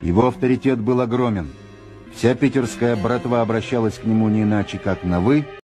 Его авторитет был огромен. Вся питерская братва обращалась к нему не иначе, как на «вы»,